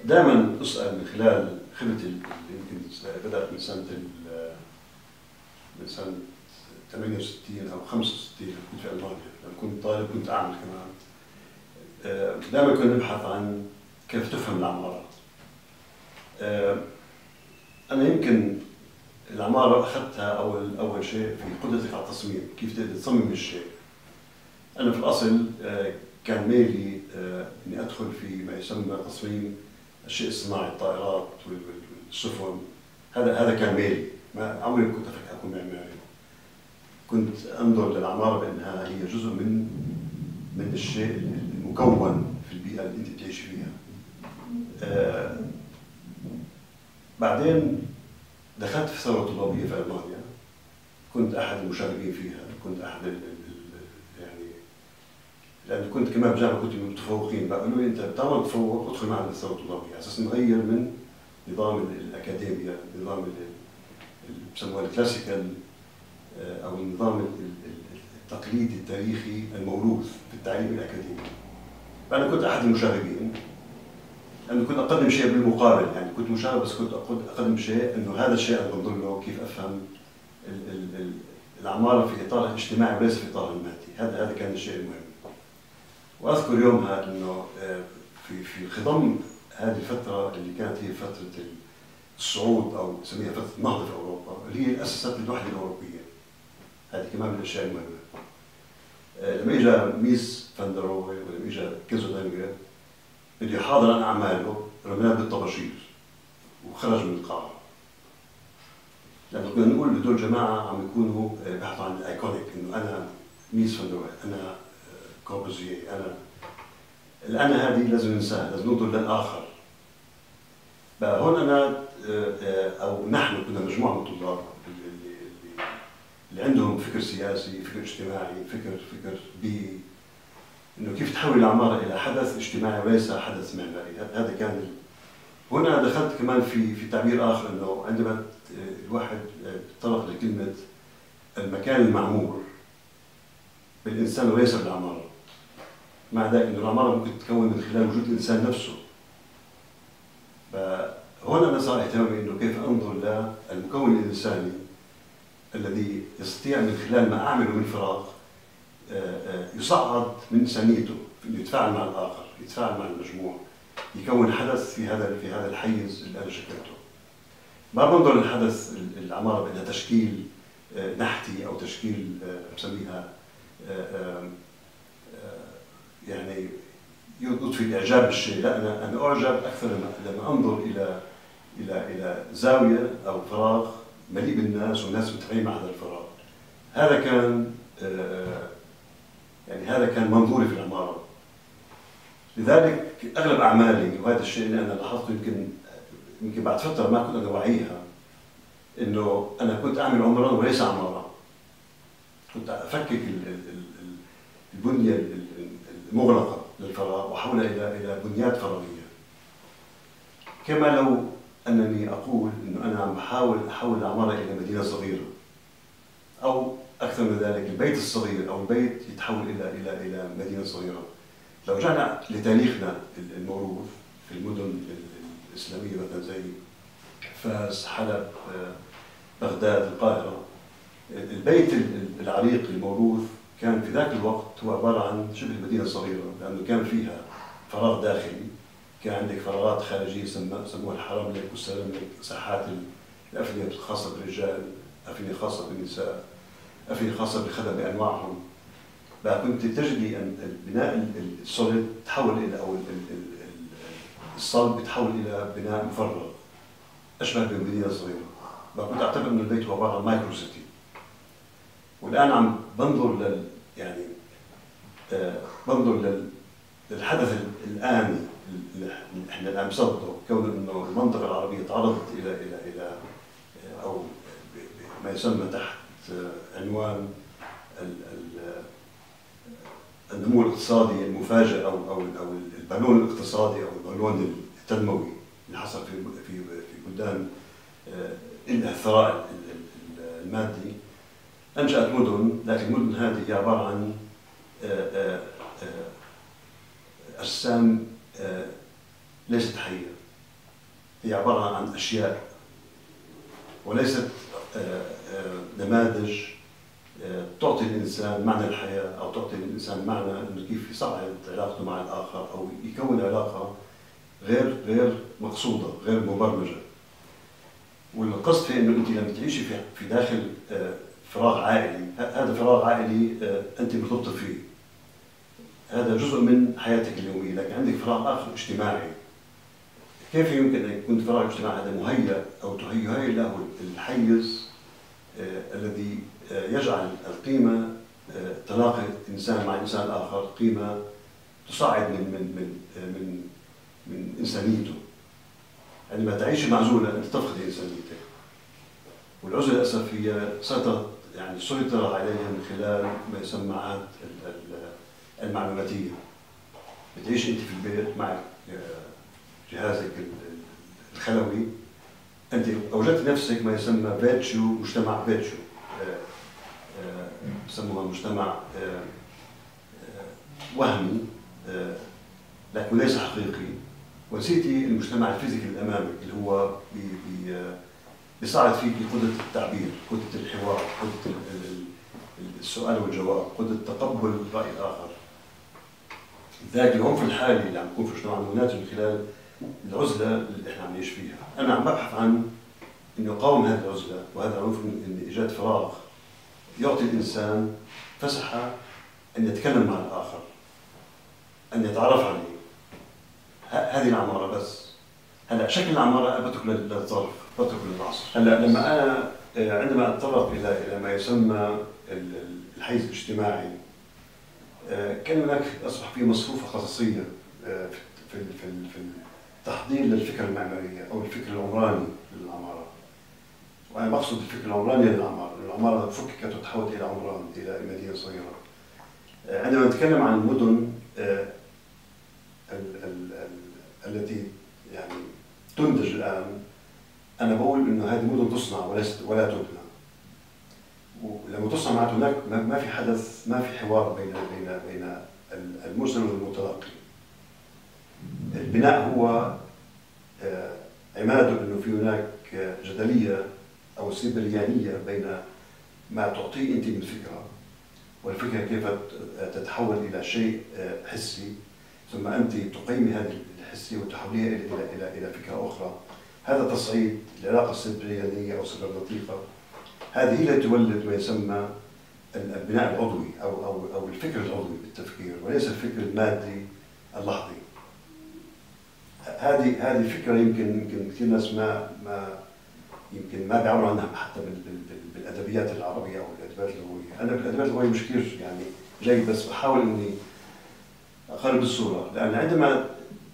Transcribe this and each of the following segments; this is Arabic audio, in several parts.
دائما اسال من خلال خبرتي اللي يمكن بدات من سنه 68 او 65 كنت في المانيا، لما كنت طالب كنت اعمل كمان. دائما كنا نبحث عن كيف تفهم العماره. انا يمكن العماره اخذتها اول شيء في قدرتك على التصميم، كيف تقدر تصمم الشيء. انا في الاصل كان ميلي اني ادخل في ما يسمى تصميم الشيء الصناعي، الطائرات والسفن. هذا كان ميلي، ما عمري كنت افكر اكون معماري. كنت انظر للعماره بانها هي جزء من الشيء المكون في البيئه اللي انت بتعيش فيها. بعدين دخلت في ثوره طلابيه في المانيا، كنت احد المشاركين فيها، كنت احد يعني لأن كنت كمان بجامعة كنت من المتفوقين، بقولوا لي أنت بتعمل تفوق ادخل معنا الثورة الطلابية على أساس نغير من نظام الأكاديمية، نظام اللي بسموها الكلاسيكال أو النظام التقليدي التاريخي الموروث في التعليم الأكاديمي. فأنا كنت أحد المشاغبين، لأنه كنت أقدم شيء بالمقابل، يعني كنت مشاغب بس كنت أقدم شيء إنه هذا الشيء أنا بنظر له كيف أفهم العمارة في إطارها الاجتماعي وليس في إطارها المادي. هذا كان الشيء المهم. واذكر يومها انه في خضم هذه الفتره اللي كانت هي فتره الصعود او نسميها فتره النهضه في اوروبا، اللي هي اسست الوحده الاوروبيه. هذه كمان من الاشياء المهمه. لما اجى ميس فان در روhe ولما اجى كيزودانجر بده يحاضر عن اعماله، رميناه بالطباشير وخرج من القاعه. لانه كنا نقول هدول جماعه عم يكونوا بحثوا عن الايكونيك، انه انا ميس فان در روhe، انا كوربوزيه، الأنا هذه لازم ننساها، لازم ننظر للآخر. بقى هون أنا أو نحن كنا مجموعة من الطلاب اللي عندهم فكر سياسي، فكر اجتماعي، فكر بيئي، إنه كيف تحول العمارة إلى حدث اجتماعي وليس حدث معماري. هذا كان هنا دخلت كمان في تعبير آخر، إنه عندما الواحد تطرق لكلمة المكان المعمور بالإنسان وليس بالعمارة. مع ذلك أن العمارة ممكن تتكون من خلال وجود الإنسان نفسه. فهنا أنا صار اهتمامي أنه كيف أنظر للمكون الإنساني الذي يستطيع من خلال ما أعمله من فراغ يصعد من إنسانيته، أنه يتفاعل مع الآخر، يتفاعل مع المجموع، يكون حدث في هذا الحيز اللي أنا شكلته. ما بنظر للحدث العمارة بأنها تشكيل نحتي أو تشكيل بسميها يعني يضفي الاعجاب بالشيء، لا انا اعجب اكثر لما انظر الى زاويه او فراغ مليء بالناس والناس متفاعلين مع هذا الفراغ. هذا كان يعني هذا كان منظوري في العماره. لذلك اغلب اعمالي، وهذا الشيء اللي انا لاحظته يمكن بعد فتره ما كنت انا واعيها، انه انا كنت اعمل عمران وليس عماره. كنت افكك البنيه مغلقة للفراغ وحولها إلى بنيات فراغية. كما لو أنني أقول أنه أنا عم أحول العمارة إلى مدينة صغيرة، أو أكثر من ذلك البيت الصغير أو البيت يتحول إلى مدينة صغيرة. لو رجعنا لتاريخنا الموروث في المدن الإسلامية مثلا زي فاس، حلب، بغداد، القاهرة، البيت العريق الموروث كان في ذاك الوقت هو عبارة عن شبه مدينة صغيرة، لأنه كان فيها فراغ داخلي، كان عندك فراغات خارجية سموها الحرم لك والسلام لك، ساحات الأفنية الخاصة بالرجال، أفنية خاصة بالنساء، أفنية خاصة بالخدم بأنواعهم. بقى كنت تجدي أن البناء السوليد تحول إلى أو الصلب يتحول إلى بناء مفرغ أشبه بمدينة صغيرة. بقى كنت أعتبر أن البيت هو عبارة عن مايكرو سيتي. والآن عم بنظر بنظر للحدث الآني اللي احنا الآن بصدده، كون انه المنطقة العربية تعرضت إلى أو ما يسمى تحت عنوان النمو الاقتصادي المفاجئ أو البالون الاقتصادي أو البالون التنموي اللي حصل في بلدان لها الثراء المادي. أنشأت مدن، لكن المدن هذه هي عبارة عن أجسام ليست حية. هي عبارة عن أشياء وليست نماذج تعطي الإنسان معنى الحياة أو تعطي الإنسان معنى إنه كيف يصعد علاقته مع الآخر أو يكون علاقة غير مقصودة، غير مبرمجة. والقصد في إنه أنت لما تعيشي في داخل فراغ عائلي، هذا فراغ عائلي أنت مرتبطة فيه، هذا جزء من حياتك اليومية، لكن عندك فراغ آخر اجتماعي. كيف يمكن أن يكون فراغ اجتماعي هذا مهيأ أو تهيأ له الحيز الذي يجعل القيمة تلاقي إنسان مع إنسان آخر قيمة تصاعد من إنسانيته. عندما تعيش معزولة أنت تفقد إنسانيتك، والعزلة للأسف هي سيطر عليها من خلال ما يسمى عادة المعلوماتية. بتعيش أنت في البيت معك جهازك الخلوي، أنت أوجدت نفسك ما يسمى فيرتشو، مجتمع فيرتشو، بسموها مجتمع وهمي لكن ليس حقيقي، ونسيتي المجتمع الفيزيكي اللي أمامك اللي هو بيساعد فيك قدرة التعبير، قدرة الحوار، قدرة السؤال والجواب، قدرة تقبل الرأي الآخر. لذلك العنف الحالي اللي عم يكون في مجتمعنا ناتج من خلال العزلة اللي احنا عم نعيش فيها. أنا عم ببحث عن إنه أقاوم هذه العزلة وهذا العنف من إيجاد فراغ يعطي الإنسان فسحة أن يتكلم مع الآخر، أن يتعرف عليه. هذه العمارة بس. هلا شكل العمارة بترك للظرف، بترك للعصر. هلا لما أنا عندما أتطرق إلى ما يسمى الحيز الاجتماعي، كان هناك أصبح في مصفوفة خصوصية في التحضير للفكرة المعمارية أو الفكر العمراني للعمارة. وأنا بقصد الفكر العمراني للعمارة، العمارة فككت وتحولت إلى عمران، إلى مدينة صغيرة. عندما نتكلم عن المدن التي يعني تنتج الآن، أنا بقول إنه هذه مدن تصنع ولا تبنى. ولما تصنع معناته هناك ما في حدث، ما في حوار بين المرسل والمتلقي. البناء هو عماده إنه في هناك جدلية أو سيبريانية بين ما تعطيه أنت من فكرة، والفكرة كيف تتحول إلى شيء حسي، ثم أنت تقيمي هذه الحسية وتحوليها إلى فكرة أخرى. هذا تصعيد العلاقة السيبريانية أو السيبرنطيقة. هذه هي التي تولد ما يسمى البناء العضوي أو الفكر العضوي بالتفكير، وليس الفكر المادي اللحظي. هذه فكرة يمكن كثير ناس ما بيعبروا عنها حتى بالأدبيات العربية أو الأدبيات اللغوية. أنا بالأدبيات اللغوية مش كثير يعني جيد، بس بحاول إني أقرب الصورة، لأن عندما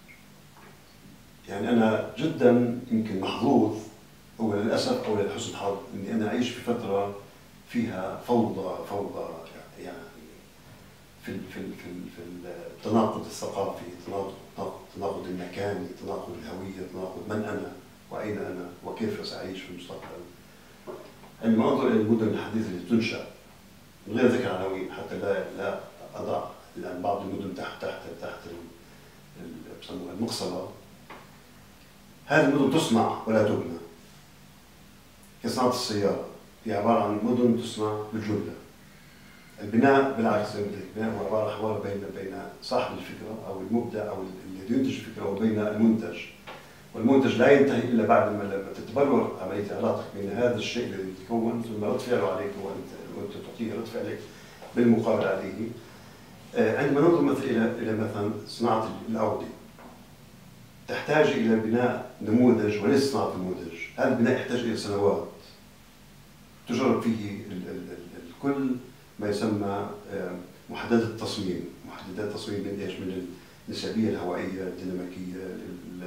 يعني أنا جدا يمكن محظوظ، هو للأسف أو للحسن حظ، إني أنا أعيش في فترة فيها فوضى يعني في التناقض الثقافي، التناقض المكاني، تناقض الهوية، تناقض من أنا وأين أنا وكيف سأعيش في المستقبل. عندما أنظر إلى المدن الحديثة اللي تنشأ من غير ذكر عناوين حتى لا أضع، لأن بعض المدن تحت بسموها المقصلة. هذه المدن تصنع ولا تبنى، كصناعة السيارة، هي عبارة عن مدن تصنع بالجملة. البناء بالعكس، البناء هو عبارة عن حوار بين صاحب الفكرة أو المبدع أو الذي ينتج الفكرة وبين المنتج، والمنتج لا ينتهي إلا بعد ما تتبرر عملية علاقتك بين هذا الشيء الذي يتكون ثم رد فعله عليك وأنت تعطيه رد فعلك بالمقابل عليه. عندما ننظر مثلا إلى مثلا صناعة الأودية، تحتاج إلى بناء نموذج وليس صناعة نموذج. هذا البناء يحتاج إلى سنوات تجرب فيه الكل ما يسمى محددات التصميم. محددات التصميم من إيش؟ من النسبية الهوائية، الديناميكية،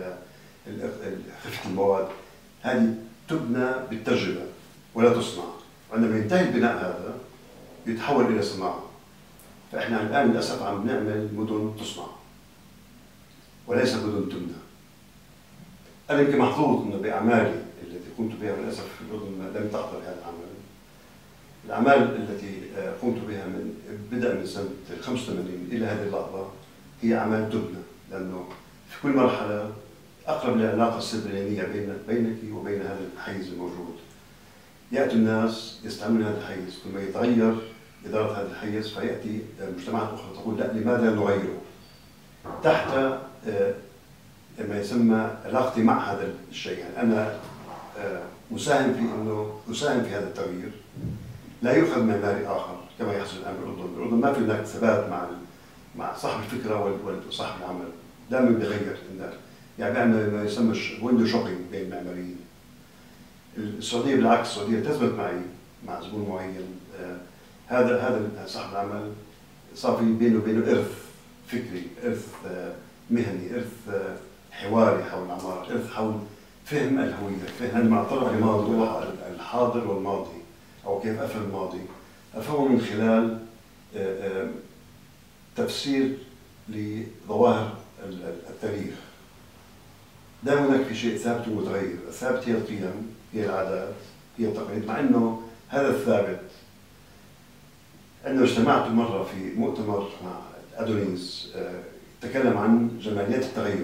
خفة المواد. هذه تبنى بالتجربة ولا تصنع. وعندما ينتهي البناء هذا يتحول إلى صناعة. فإحنا الآن للأسف عم نعمل مدن تصنع وليس مدن تبنى. أنا يمكن محظوظ إنه بأعمالي التي قمت بها، للأسف في الأردن لم تحضر هذا العمل. الأعمال التي قمت بها بدءا من سنة 85 إلى هذه اللحظة هي أعمال تبنى، لأنه في كل مرحلة أقرب للعلاقة السيبرانية بينك وبين هذا الحيز الموجود. يأتي الناس يستعملون هذا الحيز، ثم يتغير إدارة هذا الحيز، فيأتي مجتمعات أخرى تقول لا، لماذا نغيره؟ تحت ما يسمى علاقتي مع هذا الشيء. يعني أنا مساهم في أنه أساهم في هذا التغيير، لا يؤخذ معماري آخر كما يحصل الآن بالأردن. بالأردن ما في هناك ثبات مع صاحب الفكرة وصاحب العمل، دائما بيغير. يعني بيعمل ما يسمى ويندو شوبينج بين المعماريين. السعودية بالعكس، السعودية التزمت معي مع زبون معين، هذا صاحب العمل صار في بينه وبينه إرث فكري، إرث مهني، إرث حواري حول العمارة، إرث حول فهم الهوية، فهم مع طرف الماضي الحاضر والماضي، أو كيف أفهم الماضي، أفهمه من خلال تفسير لظواهر التاريخ. دائما هناك في شيء ثابت ومتغير. الثابت هي القيم، هي العادات، هي التقاليد، مع أنه هذا الثابت. عندما اجتمعت مرة في مؤتمر مع أدونيس تكلم عن جمالية التغير.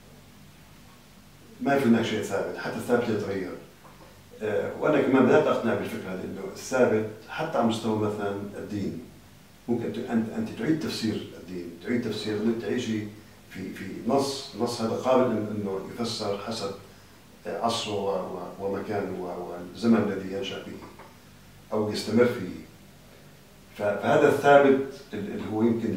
ما في هناك شيء ثابت، حتى الثابت يتغير. وأنا كمان بدأت أقتنع بالفكرة هذه، أنه الثابت حتى على مستوى مثلا الدين، ممكن أنت تعيد تفسير الدين، تعيد تفسير، أنك تعيشي في نص هذا قابل أنه يفسر حسب عصره ومكانه والزمن الذي ينشأ فيه أو يستمر فيه. فهذا الثابت اللي هو يمكن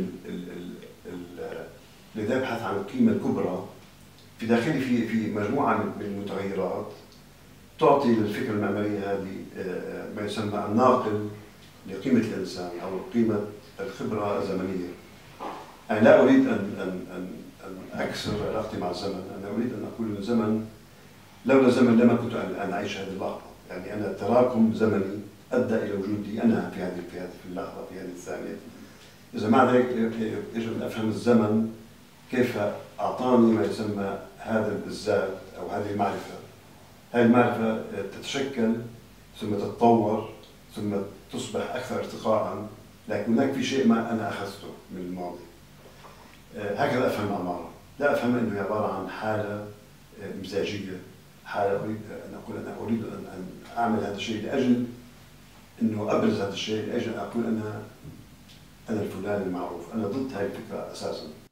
الذي يبحث عن القيمة الكبرى في داخله، في مجموعة من المتغيرات تعطي للفكرة المعمارية هذه ما يسمى الناقل لقيمة الإنسان أو قيمة الخبرة الزمنية. أنا لا أريد أن أكسر علاقتي مع الزمن، أنا أريد أن أقول أن الزمن، لولا الزمن لما كنت أن أعيش هذه اللحظة. يعني أنا تراكم زمني أدى إلى وجودي أنا في اللحظة، في هذه الثانية. إذا مع ذلك يجب أن أفهم الزمن كيف أعطاني ما يسمى هذا الذات أو هذه المعرفة. هذه المعرفة تتشكل ثم تتطور ثم تصبح أكثر ارتقاءً، لكن هناك في شيء ما أنا أخذته من الماضي. هكذا أفهم العمارة. لا أفهم أنه عبارة عن حالة مزاجية، حالة أريد أن أقول أنا أريد أن أعمل هذا الشيء لأجل أنه أبرز هذا الشيء، لأجل أن أقول أنا الفلان المعروف. أنا ضد هذه الفكرة أساساً.